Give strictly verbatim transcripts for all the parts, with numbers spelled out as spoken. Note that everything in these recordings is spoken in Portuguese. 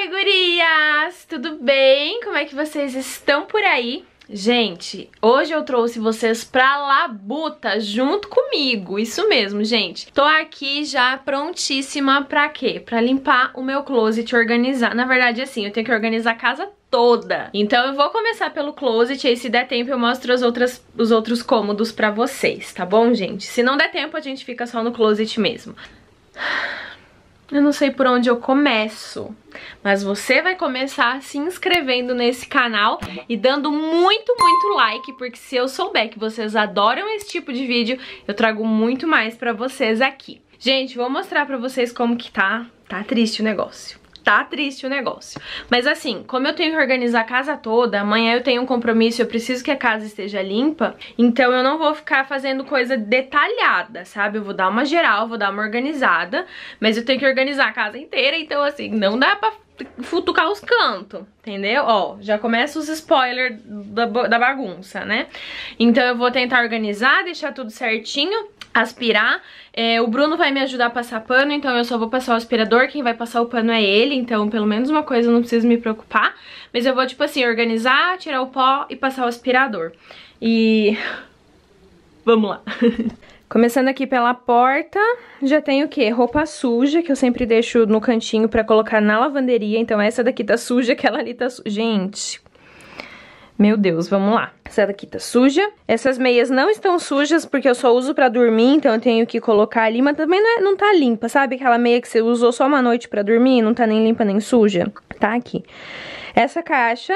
Oi, gurias! Tudo bem? Como é que vocês estão por aí? Gente, hoje eu trouxe vocês pra labuta junto comigo, isso mesmo, gente. Tô aqui já prontíssima pra quê? Pra limpar o meu closet e organizar. Na verdade, assim, eu tenho que organizar a casa toda. Então eu vou começar pelo closet, aí se der tempo eu mostro as outras, os outros cômodos pra vocês, tá bom, gente? Se não der tempo, a gente fica só no closet mesmo. Eu não sei por onde eu começo, mas você vai começar se inscrevendo nesse canal e dando muito, muito like, porque se eu souber que vocês adoram esse tipo de vídeo, eu trago muito mais pra vocês aqui. Gente, vou mostrar pra vocês como que tá, tá triste o negócio. Tá triste o negócio. Mas assim, como eu tenho que organizar a casa toda, amanhã eu tenho um compromisso, eu preciso que a casa esteja limpa, então eu não vou ficar fazendo coisa detalhada, sabe? Eu vou dar uma geral, vou dar uma organizada, mas eu tenho que organizar a casa inteira, então assim, não dá pra futucar os cantos, entendeu? Ó, já começa os spoilers da, da bagunça, né? Então eu vou tentar organizar, deixar tudo certinho, aspirar. É, o Bruno vai me ajudar a passar pano, então eu só vou passar o aspirador, quem vai passar o pano é ele, então pelo menos uma coisa eu não preciso me preocupar. Mas eu vou, tipo assim, organizar, tirar o pó e passar o aspirador. E... vamos lá. Começando aqui pela porta, já tem o quê? Roupa suja, que eu sempre deixo no cantinho pra colocar na lavanderia. Então essa daqui tá suja, aquela ali tá suja. Gente, meu Deus, vamos lá. Essa daqui tá suja. Essas meias não estão sujas, porque eu só uso pra dormir, então eu tenho que colocar ali. Mas também não, é, não tá limpa, sabe? Aquela meia que você usou só uma noite pra dormir, não tá nem limpa nem suja. Tá aqui. Essa caixa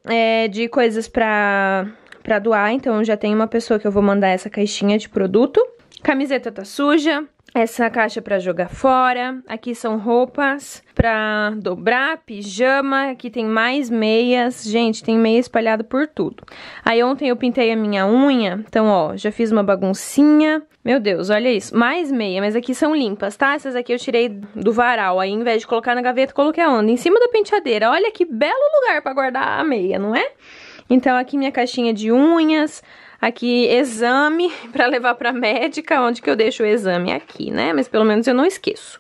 é de coisas pra, pra doar, então eu já tenho uma pessoa que eu vou mandar essa caixinha de produto. Camiseta tá suja, essa caixa pra jogar fora, aqui são roupas pra dobrar, pijama, aqui tem mais meias, gente, tem meia espalhada por tudo. Aí ontem eu pintei a minha unha, então ó, já fiz uma baguncinha, meu Deus, olha isso, mais meia, mas aqui são limpas, tá? Essas aqui eu tirei do varal, aí ao invés de colocar na gaveta, coloquei aonde? Em cima da penteadeira, olha que belo lugar pra guardar a meia, não é? Então aqui minha caixinha de unhas. Aqui, exame pra levar pra médica, onde que eu deixo o exame? Aqui, né? Mas pelo menos eu não esqueço.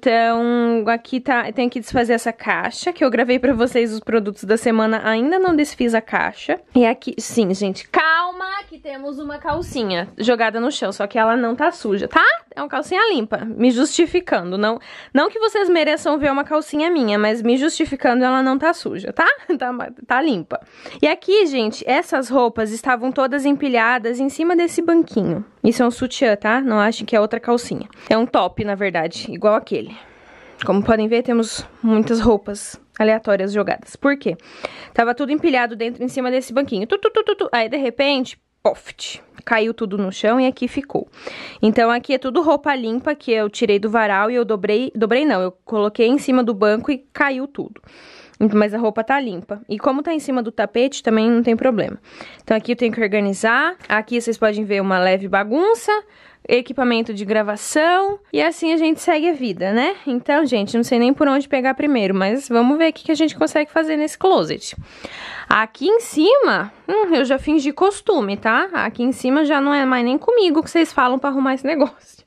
Então, aqui tá, tem que desfazer essa caixa, que eu gravei pra vocês os produtos da semana, ainda não desfiz a caixa. E aqui, sim, gente, calma, que temos uma calcinha jogada no chão, só que ela não tá suja, tá? É uma calcinha limpa, me justificando. Não, não que vocês mereçam ver uma calcinha minha, mas me justificando, ela não tá suja, tá? Tá, tá limpa. E aqui, gente, essas roupas estavam todas empilhadas em cima desse banquinho. Isso é um sutiã, tá? Não achem que é outra calcinha. É um top, na verdade, igual aquele. Como podem ver, temos muitas roupas aleatórias jogadas. Por quê? Tava tudo empilhado dentro, em cima desse banquinho. Tu, tu, tu, tu, tu. Aí, de repente, poft, caiu tudo no chão e aqui ficou. Então, aqui é tudo roupa limpa que eu tirei do varal e eu dobrei... Dobrei não, eu coloquei em cima do banco e caiu tudo. Mas a roupa tá limpa. E como tá em cima do tapete, também não tem problema. Então aqui eu tenho que organizar. Aqui vocês podem ver uma leve bagunça. Equipamento de gravação. E assim a gente segue a vida, né? Então, gente, não sei nem por onde pegar primeiro. Mas vamos ver o que a gente consegue fazer nesse closet. Aqui em cima, hum, eu já fingi costume, tá? Aqui em cima já não é mais nem comigo que vocês falam pra arrumar esse negócio.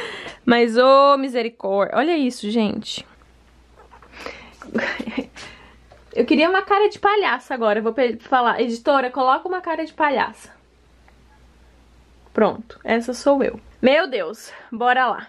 Mas, ô, misericórdia. Olha isso, gente. Eu queria uma cara de palhaça agora. Eu vou falar, editora, coloca uma cara de palhaça. Pronto, essa sou eu. Meu Deus, bora lá.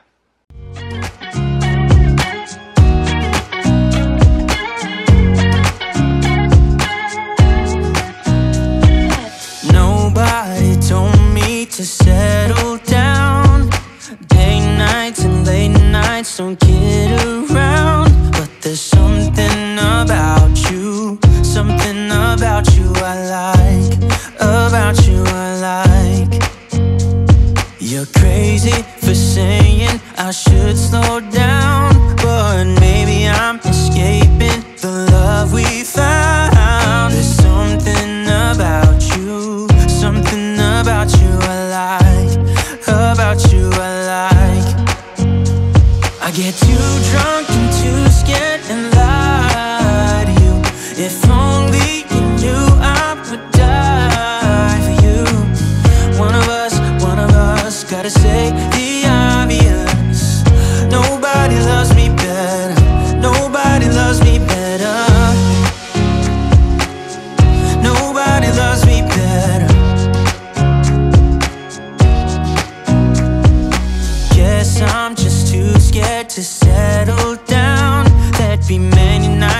Nobody told me to settle down. Day nights and late nights don't get around. But there's something about you, something about you I like, about you I like. You're crazy for saying I should slow down, but maybe I'm escaping the love we found. There's something about you, something about you I like, about you I like. I get too drunk and too scared and lie to you. If only you knew I would die for you. One of us, one of us, gotta say the obvious. Nobody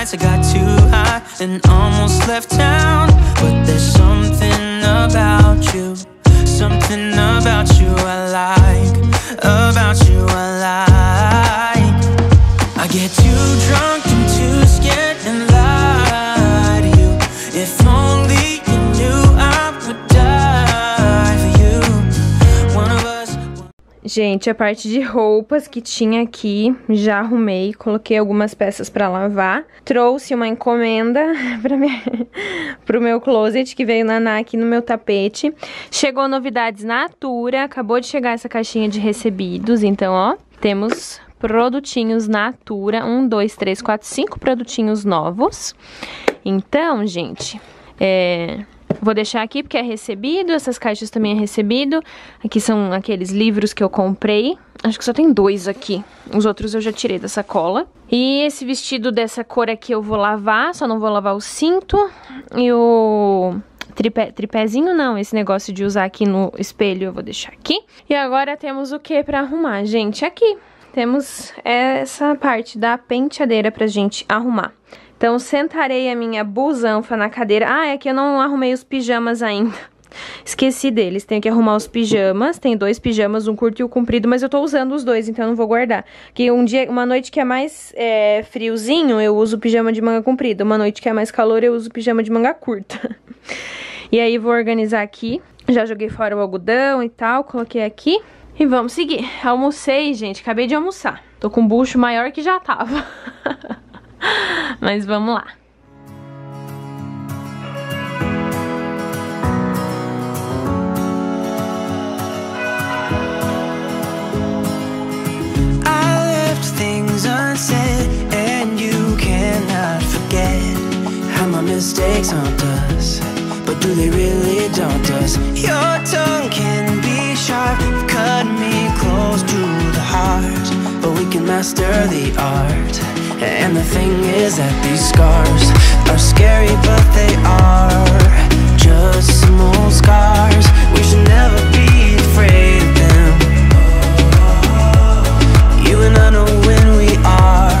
nights I got too high and almost left town. But there's something about you, something about you I like, about you I like. I get too drunk and too scared and lie to you. If only you knew I would die for you. One of us. Gente, a parte de roupas que tinha aqui, já arrumei, coloquei algumas peças pra lavar. Trouxe uma encomenda pra minha, pro meu closet, que veio naná aqui no meu tapete. Chegou novidades na Natura, acabou de chegar essa caixinha de recebidos, então, ó, temos produtinhos na Natura, um, dois, três, quatro, cinco produtinhos novos. Então, gente, é... vou deixar aqui porque é recebido, essas caixas também é recebido. Aqui são aqueles livros que eu comprei. Acho que só tem dois aqui. Os outros eu já tirei da sacola. E esse vestido dessa cor aqui eu vou lavar, só não vou lavar o cinto. E o tripé, tripézinho não, esse negócio de usar aqui no espelho eu vou deixar aqui. E agora temos o que pra arrumar, gente? Aqui temos essa parte da penteadeira pra gente arrumar. Então, sentarei a minha busanfa na cadeira. Ah, é que eu não arrumei os pijamas ainda. Esqueci deles. Tenho que arrumar os pijamas. Tem dois pijamas, um curto e um comprido, mas eu tô usando os dois, então eu não vou guardar. Porque um dia, uma noite que é mais é, friozinho, eu uso pijama de manga comprida. Uma noite que é mais calor, eu uso pijama de manga curta. E aí, vou organizar aqui. Já joguei fora o algodão e tal, coloquei aqui. E vamos seguir. Almocei, gente. Acabei de almoçar. Tô com um bucho maior que já tava. Mas vamos lá. I left things unsaid and you cannot forget how my mistakes haunt us, but do they really daunt us? Your tongue can be sharp, cut me close to the heart, but we can master the art. And the thing is that these scars are scary, but they are just some old scars. We should never be afraid of them. You and I know when we are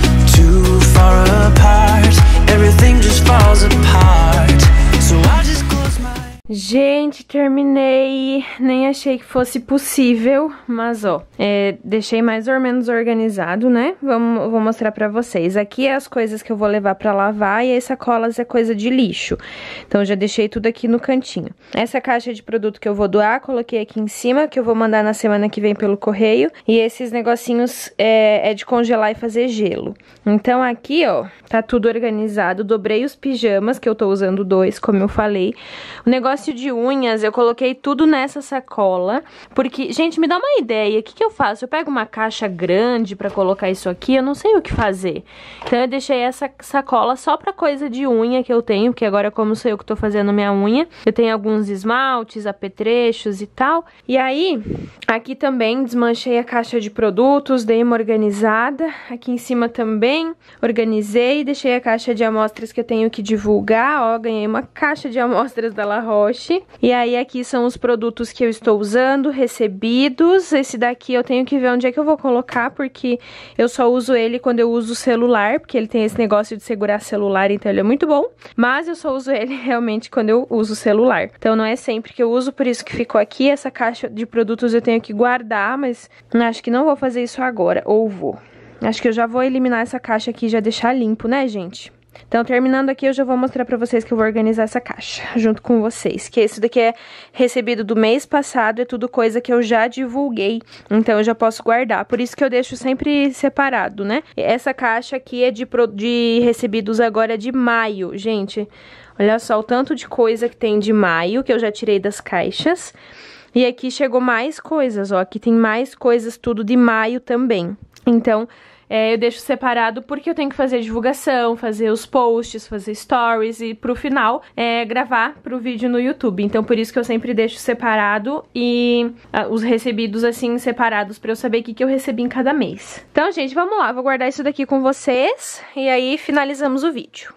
too far apart, everything just falls apart. So I just close my eyes. Gente, terminei. Nem achei que fosse possível, mas ó, é, deixei mais ou menos organizado, né? Vamos, vou mostrar pra vocês. Aqui é as coisas que eu vou levar pra lavar e as sacolas é coisa de lixo. Então, já deixei tudo aqui no cantinho. Essa caixa de produto que eu vou doar, coloquei aqui em cima, que eu vou mandar na semana que vem pelo correio. E esses negocinhos é, é de congelar e fazer gelo. Então, aqui, ó, tá tudo organizado. Dobrei os pijamas, que eu tô usando dois, como eu falei. O negócio de unhas, eu coloquei tudo nessa sacola, porque, gente, me dá uma ideia, o que que eu faço? Eu pego uma caixa grande pra colocar isso aqui, eu não sei o que fazer. Então eu deixei essa sacola só pra coisa de unha que eu tenho, porque agora como sou eu que tô fazendo minha unha, eu tenho alguns esmaltes, apetrechos e tal. E aí, aqui também desmanchei a caixa de produtos, dei uma organizada, aqui em cima também, organizei, deixei a caixa de amostras que eu tenho que divulgar, ó, ganhei uma caixa de amostras da La Roche. E aí aqui são os produtos que eu estou usando, recebidos. Esse daqui eu tenho que ver onde é que eu vou colocar, porque eu só uso ele quando eu uso o celular, porque ele tem esse negócio de segurar celular, então ele é muito bom. Mas eu só uso ele realmente quando eu uso o celular. Então não é sempre que eu uso, por isso que ficou aqui. Essa caixa de produtos eu tenho que guardar, mas acho que não vou fazer isso agora, ou vou. Acho que eu já vou eliminar essa caixa aqui e já deixar limpo, né, gente? Então, terminando aqui, eu já vou mostrar pra vocês que eu vou organizar essa caixa junto com vocês. Que esse daqui é recebido do mês passado, é tudo coisa que eu já divulguei, então eu já posso guardar. Por isso que eu deixo sempre separado, né? Essa caixa aqui é de, de recebidos agora de maio, gente. Olha só o tanto de coisa que tem de maio, que eu já tirei das caixas. E aqui chegou mais coisas, ó. Aqui tem mais coisas tudo de maio também. Então... É, eu deixo separado porque eu tenho que fazer divulgação, fazer os posts, fazer stories e pro final é, gravar pro vídeo no YouTube. Então por isso que eu sempre deixo separado e ah, os recebidos assim separados pra eu saber o que, que eu recebi em cada mês. Então, gente, vamos lá, vou guardar isso daqui com vocês e aí finalizamos o vídeo.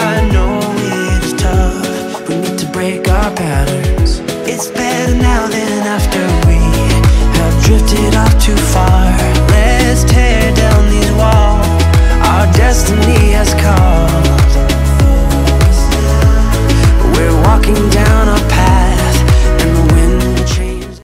Break our patterns. It's better now than drifted off too far. Let's tear down these walls. Our destiny has called. We're walking down a path and the wind will change.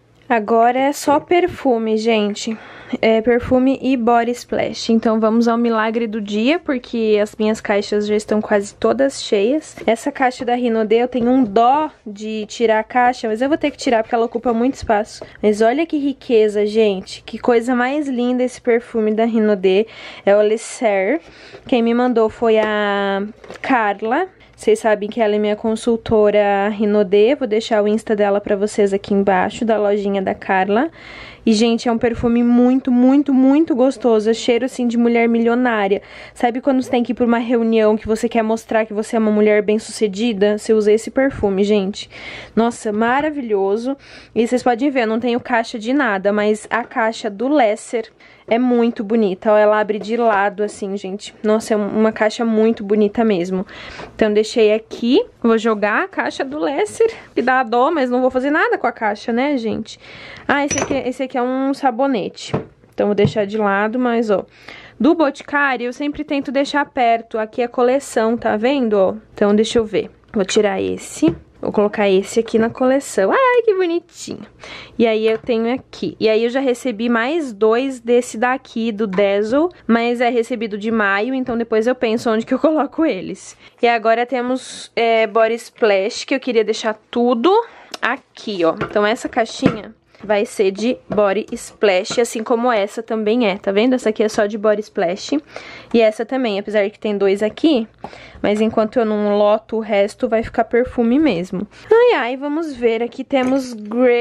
Agora é só perfume, gente. É perfume e body splash. Então vamos ao milagre do dia, porque as minhas caixas já estão quase todas cheias. Essa caixa da Rinode, eu tenho um dó de tirar a caixa, mas eu vou ter que tirar porque ela ocupa muito espaço. Mas olha que riqueza, gente. Que coisa mais linda esse perfume da Rinode. É o Le Serre. Quem me mandou foi a Carla. Vocês sabem que ela é minha consultora Rinode. Vou deixar o Insta dela pra vocês aqui embaixo, da lojinha da Carla. E, gente, é um perfume muito, muito, muito gostoso. É cheiro, assim, de mulher milionária. Sabe quando você tem que ir pra uma reunião que você quer mostrar que você é uma mulher bem-sucedida? Você usa esse perfume, gente. Nossa, maravilhoso. E vocês podem ver, eu não tenho caixa de nada, mas a caixa do Lesser é muito bonita. Ó, ela abre de lado, assim, gente. Nossa, é uma caixa muito bonita mesmo. Então, deixei aqui. Vou jogar a caixa do Lesser, que dá dó, mas não vou fazer nada com a caixa, né, gente? Ah, esse aqui, esse aqui é um sabonete. Então, vou deixar de lado, mas, ó. Do Boticário, eu sempre tento deixar perto. Aqui é a coleção, tá vendo, ó? Então, deixa eu ver. Vou tirar esse. Vou colocar esse aqui na coleção. Ai, que bonitinho. E aí eu tenho aqui. E aí eu já recebi mais dois desse daqui, do Dazzle. Mas é recebido de maio, então depois eu penso onde que eu coloco eles. E agora temos é, Body Splash, que eu queria deixar tudo aqui, ó. Então essa caixinha vai ser de Body Splash, assim como essa também é, tá vendo? Essa aqui é só de Body Splash. E essa também, apesar de que tem dois aqui, mas enquanto eu não loto o resto, vai ficar perfume mesmo. Ai, ai, vamos ver. Aqui temos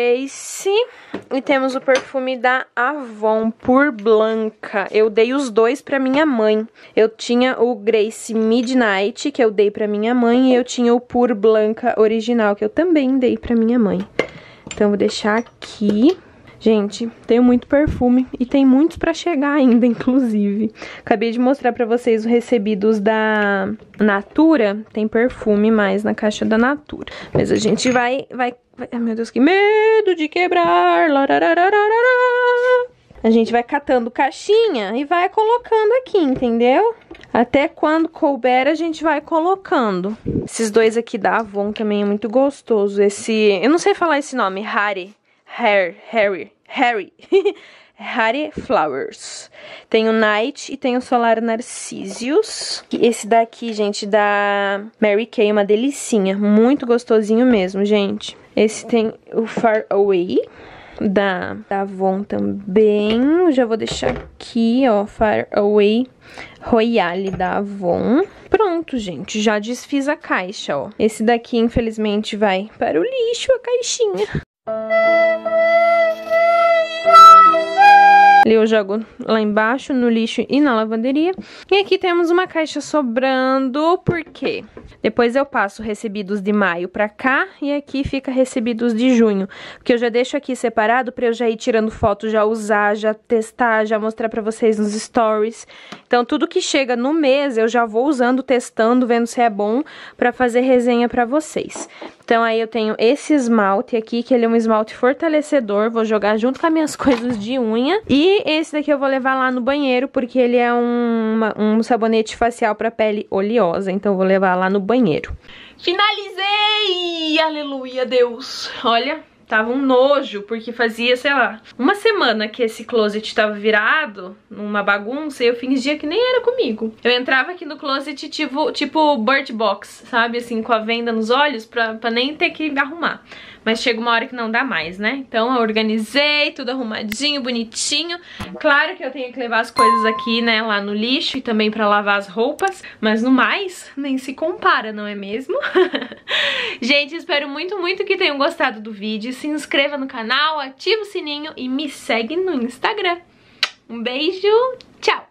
Grace e temos o perfume da Avon, Pur Blanca. Eu dei os dois pra minha mãe. Eu tinha o Grace Midnight, que eu dei pra minha mãe, e eu tinha o Pur Blanca original, que eu também dei pra minha mãe. Então, vou deixar aqui. Gente, tenho muito perfume e tem muitos pra chegar ainda, inclusive. Acabei de mostrar pra vocês os recebidos da Natura. Tem perfume mais na caixa da Natura. Mas a gente vai... vai, vai ai, meu Deus, que medo de quebrar. A gente vai catando caixinha e vai colocando aqui, entendeu? Até quando couber, a gente vai colocando. Esses dois aqui da Avon também é muito gostoso. Esse... eu não sei falar esse nome. Harry. Hair, Harry, Harry, Harry Flowers. Tem o Night e tem o Solar Narcissus. Esse daqui, gente, da Mary Kay, uma delicinha, muito gostosinho mesmo, gente. Esse tem o Far Away, da, da Avon também. Eu já vou deixar aqui, ó, Far Away Royale da Avon. Pronto, gente, já desfiz a caixa, ó. Esse daqui, infelizmente, vai para o lixo, a caixinha. Eu jogo lá embaixo, no lixo e na lavanderia. E aqui temos uma caixa sobrando, porque depois eu passo recebidos de maio pra cá e aqui fica recebidos de junho. Porque eu já deixo aqui separado pra eu já ir tirando foto, já usar, já testar, já mostrar pra vocês nos stories. Então tudo que chega no mês eu já vou usando, testando, vendo se é bom pra fazer resenha pra vocês. Então aí eu tenho esse esmalte aqui, que ele é um esmalte fortalecedor, vou jogar junto com as minhas coisas de unha. E esse daqui eu vou levar lá no banheiro, porque ele é um, uma, um sabonete facial pra pele oleosa, então eu vou levar lá no banheiro. Finalizei! Aleluia, Deus! Olha... tava um nojo, porque fazia, sei lá, uma semana que esse closet tava virado, numa bagunça, e eu fingia que nem era comigo. Eu entrava aqui no closet tipo, tipo Bird Box, sabe? Assim, com a venda nos olhos, pra, pra nem ter que arrumar. Mas chega uma hora que não dá mais, né? Então eu organizei, tudo arrumadinho, bonitinho. Claro que eu tenho que levar as coisas aqui, né, lá no lixo e também pra lavar as roupas. Mas no mais, nem se compara, não é mesmo? Gente, espero muito, muito que tenham gostado do vídeo. Se inscreva no canal, ativa o sininho e me segue no Instagram. Um beijo, tchau!